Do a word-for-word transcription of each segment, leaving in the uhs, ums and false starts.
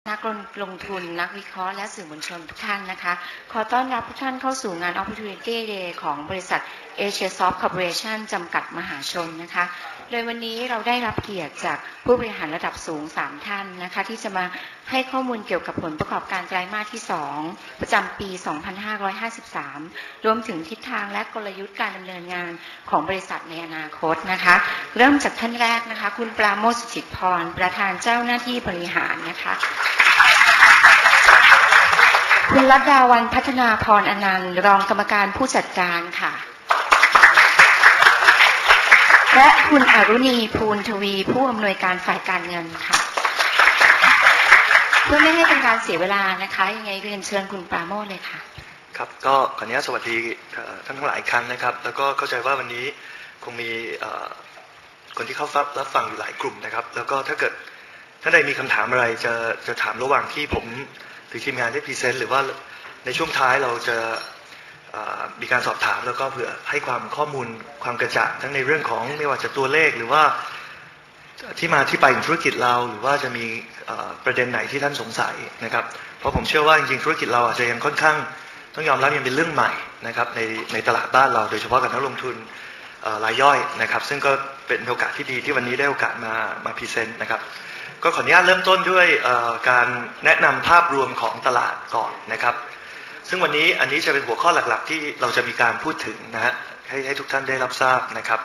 นักลงทุนนักวิเคราะห์และสื่อมวลชนทุกท่านนะคะขอต้อนรับทุกท่านเข้าสู่งาน Opportunity Day ของบริษัท Asiasoft Corporation จำกัดมหาชนนะคะโดยวันนี้เราได้รับเกียรติจากผู้บริหารระดับสูงสามท่านนะคะที่จะมาให้ข้อมูลเกี่ยวกับผลประกอบการไตรมาสที่สองประจำปีสองพันห้าร้อยห้าสิบสามรวมถึงทิศทางและกลยุทธ์การดำเนินงานของบริษัทในอนาคตนะคะเริ่มจากท่านแรกนะคะคุณปราโมช สุจิตพรประธานเจ้าหน้าที่บริหารนะคะคุณรัตดาวันพัฒนาพรอนันต์รองกรรมการผู้จัดการค่ะและคุณอรุณีภูลทวีผู้อำนวยการฝ่ายการเงินค่ะเพื่อไม่ให้เป็นการเสียเวลานะคะยังไงเรียนเชิญคุณปราโมชเลยค่ะครับก็ขออนุญาตสวัสดีท่านทั้งหลายครั้งนะครับแล้วก็เข้าใจว่าวันนี้คงมีคนที่เข้ารับฟังอยู่หลายกลุ่มนะครับแล้วก็ถ้าเกิดท่านใดมีคำถามอะไรจะจะถามระหว่างที่ผมหรือทีมงานได้พรีเซนต์หรือว่าในช่วงท้ายเราจะมีการสอบถามแล้วก็เผื่อให้ความข้อมูลความกระจ่างทั้งในเรื่องของไม่ว่าจะตัวเลขหรือว่าที่มาที่ไปของธุรกิจเราหรือว่าจะมีประเด็นไหนที่ท่านสงสัยนะครับเพราะผมเชื่อว่าจริงๆธุรกิจเราอาจจะยังค่อนข้างต้องยอมรับยังเป็นเรื่องใหม่นะครับในในตลาดบ้านเราโดยเฉพาะกับนักลงทุนรายย่อยนะครับซึ่งก็เป็นโอกาสที่ดีที่วันนี้ได้โอกาสมามาพรีเซนต์นะครับก็ขออนุญาตเริ่มต้นด้วยการแนะนำภาพรวมของตลาดก่อนนะครับซึ่งวันนี้อันนี้จะเป็นหัวข้อหลักๆที่เราจะมีการพูดถึงนะฮะให้ให้ทุกท่านได้รับทราบนะครับ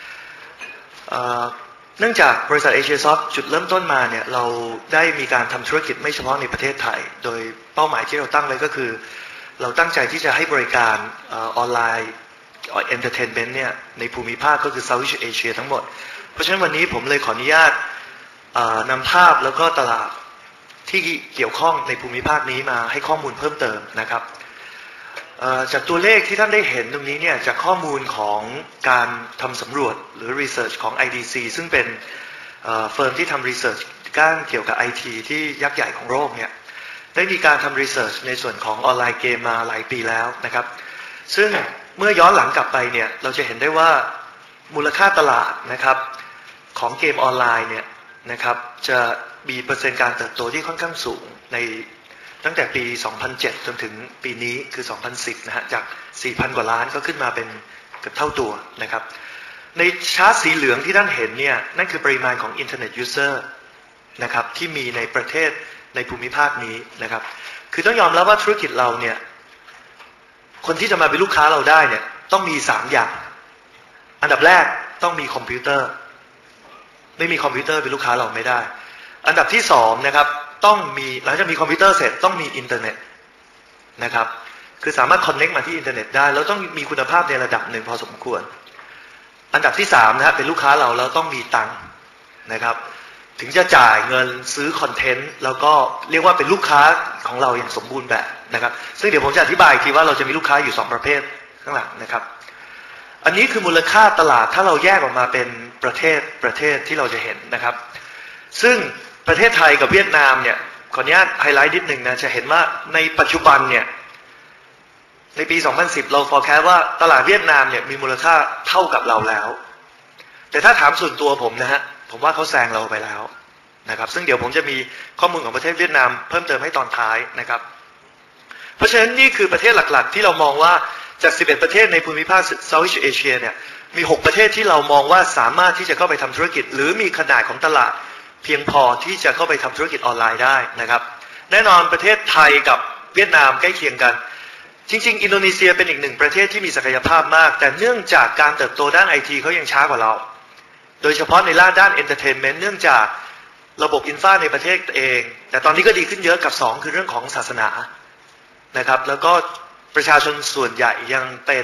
เนื่องจากบริษัท Asiasoft จุดเริ่มต้นมาเนี่ยเราได้มีการทำธุรกิจไม่เฉพาะในประเทศไทยโดยเป้าหมายที่เราตั้งไว้ก็คือเราตั้งใจที่จะให้บริการออนไลน์เอนเตอร์เทนเมนต์เนี่ยในภูมิภาคก็คือ Southeast Asia ทั้งหมดเพราะฉะนั้นวันนี้ผมเลยขออนุญาตนำภาพแล้วก็ตลาดที่เกี่ยวข้องในภูมิภาคนี้มาให้ข้อมูลเพิ่มเติมนะครับจากตัวเลขที่ท่านได้เห็นตรงนี้เนี่ยจากข้อมูลของการทำสำรวจหรือ Research ของ ไอ ดี ซี ซึ่งเป็นเฟิร์มที่ทำ Research ด้านเกี่ยวกับ ไอ ที ที่ยักษ์ใหญ่ของโลกเนี่ยได้มีการทำ Research ในส่วนของออนไลน์เกมมาหลายปีแล้วนะครับซึ่งเมื่อย้อนหลังกลับไปเนี่ยเราจะเห็นได้ว่ามูลค่าตลาดนะครับของเกมออนไลน์เนี่ยนะครับจะมีเปอร์เซ็นต์การเติบโตที่ค่อนข้างสูงในตั้งแต่ปี สองพันเจ็ด จนถึงปีนี้คือ สองพันสิบ นะฮะจาก สี่พัน กว่าล้านก็ขึ้นมาเป็นเกือบเท่าตัวนะครับในชาร์ตสีเหลืองที่ท่านเห็นเนี่ยนั่นคือปริมาณของ Internet User นะครับที่มีในประเทศในภูมิภาคนี้นะครับคือต้องยอมรับว่าธุรกิจเราเนี่ยคนที่จะมาเป็นลูกค้าเราได้เนี่ยต้องมีสามอย่างอันดับแรกต้องมีคอมพิวเตอร์ไม่มีคอมพิวเตอร์เป็นลูกค้าเราไม่ได้อันดับที่สองนะครับต้องมีหลังจากมีคอมพิวเตอร์เสร็จต้องมีอินเทอร์เน็ตนะครับคือสามารถคอนเน็กต์มาที่อินเทอร์เน็ตได้แล้วต้องมีคุณภาพในระดับหนึ่งพอสมควรอันดับที่สามนะฮะเป็นลูกค้าเราแล้วต้องมีตังค์นะครับถึงจะจ่ายเงินซื้อคอนเทนต์แล้วก็เรียกว่าเป็นลูกค้าของเราอย่างสมบูรณ์แบบนะครับซึ่งเดี๋ยวผมจะอธิบายอีกทีว่าเราจะมีลูกค้าอยู่สองประเภทข้างหลังนะครับอันนี้คือมูลค่าตลาดถ้าเราแยกออกมาเป็นประเทศประเทศที่เราจะเห็นนะครับซึ่งประเทศไทยกับเวียดนามเนี่ยขออนุญาตไฮไลท์นิดหนึ่งนะจะเห็นว่าในปัจจุบันเนี่ยในปี สองพันสิบ เรา forecast ว่าตลาดเวียดนามเนี่ยมีมูลค่าเท่ากับเราแล้วแต่ถ้าถามส่วนตัวผมนะฮะผมว่าเขาแซงเราไปแล้วนะครับซึ่งเดี๋ยวผมจะมีข้อมูลของประเทศเวียดนามเพิ่มเติมให้ตอนท้ายนะครับเพราะฉะนั้นนี่คือประเทศหลักๆที่เรามองว่าจากสิบเอ็ดประเทศในภูมิภาค Southeast Asia เนี่ยมีหกประเทศที่เรามองว่าสามารถที่จะเข้าไปทำธุรกิจหรือมีขนาดของตลาดเพียงพอที่จะเข้าไปทำธุรกิจออนไลน์ได้นะครับแน่นอนประเทศไทยกับเวียดนามใกล้เคียงกันจริงๆอินโดนีเซียเป็นอีกหนึ่งประเทศที่มีศักยภาพมากแต่เนื่องจากการเติบโตด้านไอทีเขายังช้ากว่าเราโดยเฉพาะในด้านเอนเตอร์เทนเมนต์เนื่องจากระบบอินฟราในประเทศเองแต่ตอนนี้ก็ดีขึ้นเยอะกับสองคือเรื่องของศาสนานะครับแล้วก็ประชาชนส่วนใหญ่ยังเป็น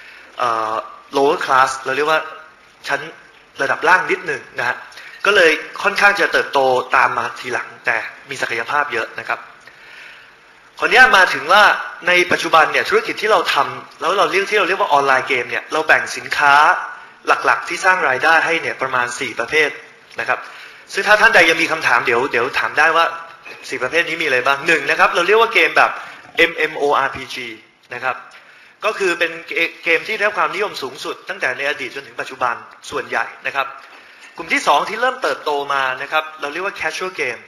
lower class เราเรียกว่าชั้นระดับล่างนิดหนึ่งนะฮะก็เลยค่อนข้างจะเติบโตตามมาทีหลังแต่มีศักยภาพเยอะนะครับขออนุญาตมาถึงว่าในปัจจุบันเนี่ยธุรกิจที่เราทำแล้วเราเรียกที่เราเรียกว่าออนไลน์เกมเนี่ยเราแบ่งสินค้าหลักๆที่สร้างรายได้ให้เนี่ยประมาณสี่ประเภทนะครับซึ่งถ้าท่านใดยังมีคำถามเดี๋ยวเดี๋ยวถามได้ว่าสี่ประเภทนี้มีอะไรบ้างหนึ่งนะครับเราเรียกว่าเกมแบบ เอ็ม เอ็ม โอ อาร์ พี จี นะครับก็คือเป็นเกมที่ได้รับความนิยมสูงสุดตั้งแต่ในอดีตจนถึงปัจจุบันส่วนใหญ่นะครับกลุ่มที่สองที่เริ่มเติบโตมานะครับเราเรียกว่า casual game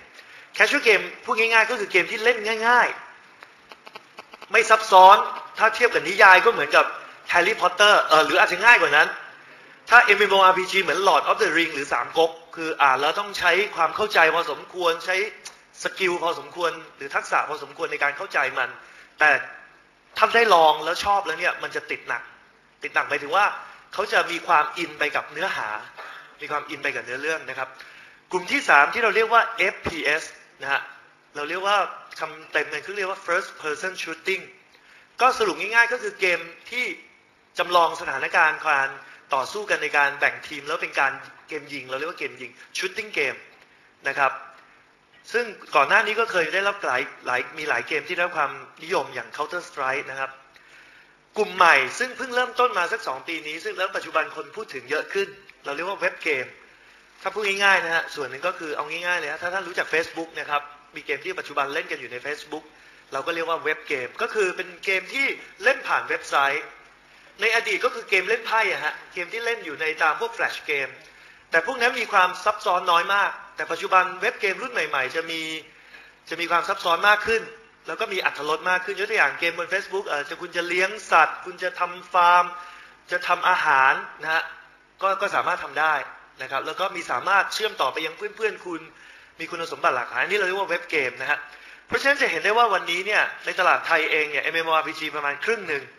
casual game พูดง่ายๆก็คือเกมที่เล่นง่ายๆไม่ซับซ้อนถ้าเทียบกับนิยายก็เหมือนกับ Harry Potter เออหรืออาจจะง่ายกว่านั้นถ้า เอ็ม เอ็ม โอ อาร์ พี จี เหมือน Lord of the Ring หรือสามก๊กคืออ่านแล้วต้องใช้ความเข้าใจพอสมควรใช้สกิลพอสมควรหรือทักษะพอสมควรในการเข้าใจมันแต่ถ้าได้ลองแล้วชอบแล้วเนี่ยมันจะติดหนักติดหนักหมายถึงว่าเขาจะมีความอินไปกับเนื้อหามีความอินไปกับเนื้อเรื่องนะครับกลุ่มที่สามที่เราเรียกว่า เอฟ พี เอส นะฮะเราเรียกว่าคำเต็มมันคือเรียกว่า first person shooting ก็สรุปง่ายๆก็คือเกมที่จำลองสถานการณ์การต่อสู้กันในการแบ่งทีมแล้วเป็นการเกมยิงเราเรียกว่าเกมยิง shooting game นะครับซึ่งก่อนหน้านี้ก็เคยได้รับหลายหลายมีหลายเกมที่ได้รับความนิยมอย่าง Counter Strike นะครับกลุ่มใหม่ซึ่งเพิ่งเริ่มต้นมาสักสองปีนี้ซึ่งแล้วปัจจุบันคนพูดถึงเยอะขึ้นเราเรียกว่าเว็บเกมถ้าพูดง่ายๆนะฮะส่วนหนึ่งก็คือเอาง่ายๆเลยนะถ้าท่านรู้จัก Facebook นะครับมีเกมที่ปัจจุบันเล่นกันอยู่ใน Facebook เราก็เรียกว่าเว็บเกมก็คือเป็นเกมที่เล่นผ่านเว็บไซต์ในอดีตก็คือเกมเล่นไพ่อะฮะเกมที่เล่นอยู่ในตามพวกแฟลชเกมแต่พวกนั้นมีความซับซ้อนน้อยมากแต่ปัจจุบันเว็บเกมรุ่นใหม่ๆจะมีจะมีความซับซ้อนมากขึ้นแล้วก็มีอรรถรสมากขึ้นยกตัวอย่างเกมบน Facebook เอ่อจะคุณจะเลี้ยงสัตว์คุณจะทำฟาร์มจะทำอาหารนะฮะก็ก็สามารถทำได้นะครับแล้วก็มีสามารถเชื่อมต่อไปยังเพื่อนๆคุณมีคุณสมบัติหลากหลายนี่เราเรียกว่าเว็บเกมนะฮะเพราะฉะนั้นจะเห็นได้ว่าวันนี้เนี่ยในตลาดไทยเองเนี่ย เอ็ม เอ็ม โอ อาร์ พี จี ประมาณครึ่งหนึ่ง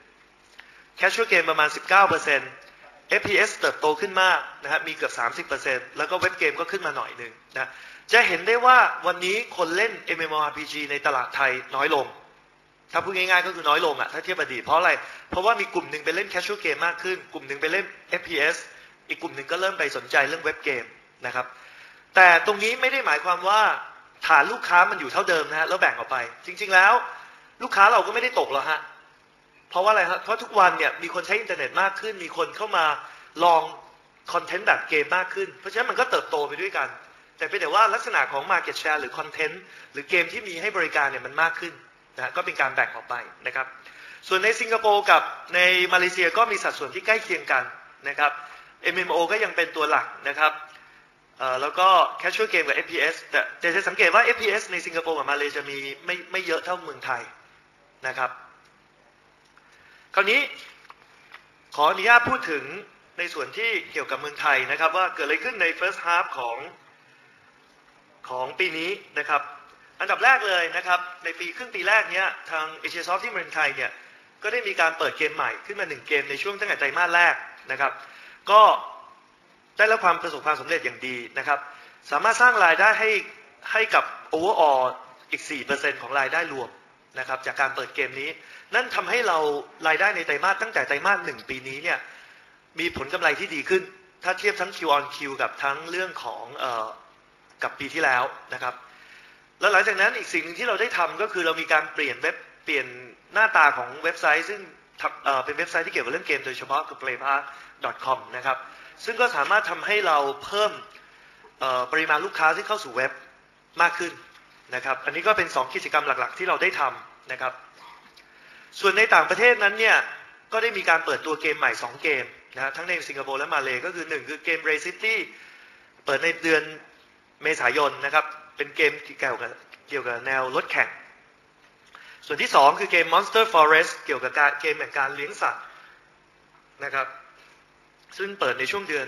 casual game ประมาณ สิบเก้าเปอร์เซ็นต์ เอฟ พี เอส เติบโตขึ้นมากนะฮะมีเกือบ สามสิบเปอร์เซ็นต์ แล้วก็เว็บเกมก็ขึ้นมาหน่อยหนึ่งนะจะเห็นได้ว่าวันนี้คนเล่น เอ็ม เอ็ม โอ อาร์ พี จี ในตลาดไทยน้อยลงถ้าพูดง่ายๆก็คือน้อยลงอ่ะถ้าเทียบอดีตเพราะอะไรเพราะว่ามีกลุ่มหนึ่งไปเล่น casual game มากขึ้นกลุ่มหนึ่งไปเล่น เอฟ พี เอส อีกกลุ่มหนึ่งก็เริ่มไปสนใจเรื่องเว็บเกมนะครับแต่ตรงนี้ไม่ได้หมายความว่าฐานลูกค้ามันอยู่เท่าเดิมนะฮะแล้วแบ่งออกไปจริงๆแล้วลูกค้าเราก็ไม่ได้ตกหรอกฮะเพราะว่าอะไรครับเพราะทุกวันเนี่ยมีคนใช้อินเทอร์เน็ตมากขึ้นมีคนเข้ามาลองคอนเทนต์แบบเกมมากขึ้นเพราะฉะนั้นมันก็เติบโตไปด้วยกันแต่เป็นแต่ว่าลักษณะของ market share หรือคอนเทนต์หรือเกมที่มีให้บริการเนี่ยมันมากขึ้นนะก็เป็นการแบ่งออกไปนะครับส่วนในสิงคโปร์กับในมาเลเซียก็มีสัดส่วนที่ใกล้เคียงกันนะครับ เอ็ม เอ็ม โอ ก็ยังเป็นตัวหลักนะครับแล้วก็ casual game กับ เอฟ พี เอส แต่แต่จะสังเกตว่า เอฟ พี เอส ในสิงคโปร์กับมาเลเซียมีไม่ไม่เยอะเท่าเมืองไทยนะครับคราวนี้ขออนุญาตพูดถึงในส่วนที่เกี่ยวกับเมืองไทยนะครับว่าเกิดอะไรขึ้นใน first half ของของปีนี้นะครับอันดับแรกเลยนะครับในปีครึ่งปีแรกเนี้ยทาง Asiasoft ที่เมืองไทยเนี่ยก็ได้มีการเปิดเกมใหม่ขึ้นมาหนึ่งเกมในช่วงตั้งแต่ไตรมาสแรกนะครับก็ได้รับความประสบความสำเร็จอย่างดีนะครับสามารถสร้างรายได้ให้ให้กับ overall อีก สี่เปอร์เซ็นต์ ของรายได้รวมนะครับจากการเปิดเกมนี้นั่นทำให้เรารายได้ในไตรมาสตั้งแต่ไตรมาสหนึ่งปีนี้เนี่ยมีผลกำไรที่ดีขึ้นถ้าเทียบทั้ง Q on Q กับทั้งเรื่องของเอ่อกับปีที่แล้วนะครับแล้วหลังจากนั้นอีกสิ่งหนึ่งที่เราได้ทำก็คือเรามีการเปลี่ยนเว็บเปลี่ยนหน้าตาของเว็บไซต์ซึ่งเอ่อเป็นเว็บไซต์ที่เกี่ยวกับเรื่องเกมโดยเฉพาะคือ playpark ดอท คอม นะครับซึ่งก็สามารถทำให้เราเพิ่มปริมาณลูกค้าที่เข้าสู่เว็บมากขึ้นนะครับอันนี้ก็เป็นสองกิจกรรมหลักๆที่เราได้ทำนะครับส่วนในต่างประเทศนั้นเนี่ยก็ได้มีการเปิดตัวเกมใหม่สองเกมนะทั้งในสิงคโปร์และมาเลก็คือหนึ่งคือเกม Ray City เปิดในเดือนเมษายนนะครับเป็นเกมที่เกี่ยวกับเกี่ยวกับแนวรถแข่งส่วนที่สองคือเกม Monster Forest เกี่ยวกับการเกมแห่งการเลี้ยงสัตว์นะครับซึ่งเปิดในช่วงเดือน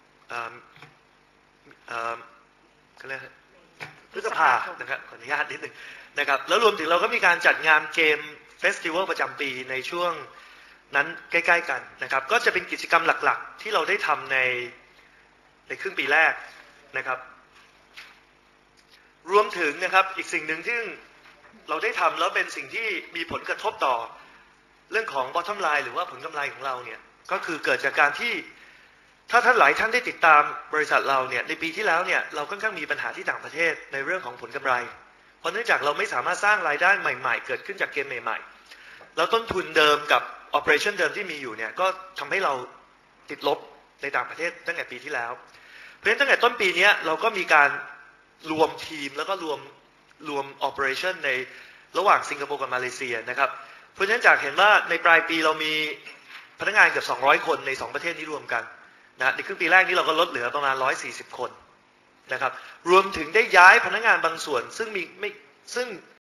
พฤษภานะครับขออนุญาตนิดหนึ่งนะครับแล้วรวมถึงเราก็มีการจัดงานเกมเฟสติวัลประจำปีในช่วงนั้นใกล้ๆกันนะครับก็จะเป็นกิจกรรมหลักๆที่เราได้ทำในในครึ่งปีแรกนะครับรวมถึงนะครับอีกสิ่งหนึ่งที่เราได้ทำแล้วเป็นสิ่งที่มีผลกระทบต่อเรื่องของ bottom line หรือว่าผลกำไรของเราเนี่ยก็คือเกิดจากการที่ถ้าท่านหลายท่านได้ติดตามบริษัทเราเนี่ยในปีที่แล้วเนี่ยเราค่อนข้างมีปัญหาที่ต่างประเทศในเรื่องของผลกำไรเพราะเนื่องจากเราไม่สามารถสร้างรายได้ใหม่ๆเกิดขึ้นจากเกมใหม่ๆแล้วต้นทุนเดิมกับ operation เดิมที่มีอยู่เนี่ยก็ทำให้เราติดลบในต่างประเทศตั้งแต่ปีที่แล้วเพราะฉะนั้นตั้งแต่ต้นปีนี้เราก็มีการรวมทีมแล้วก็รวมรวม operation ในระหว่างสิงคโปร์กับมาเลเซียนะครับเพราะฉะนั้นจากเห็นว่าในปลายปีเรามีพนักงานเกือบสองร้อยคนในสองประเทศนี้รวมกันนะในครึ่งปีแรกนี้เราก็ลดเหลือประมาณหนึ่งร้อยสี่สิบคนนะครับรวมถึงได้ย้ายพนักงานบางส่วนซึ่งมีไม่ซึ่ง